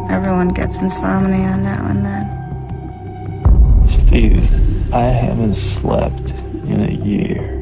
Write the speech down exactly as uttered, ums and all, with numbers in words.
Everyone gets insomnia now and then. Steve, I haven't slept in a year.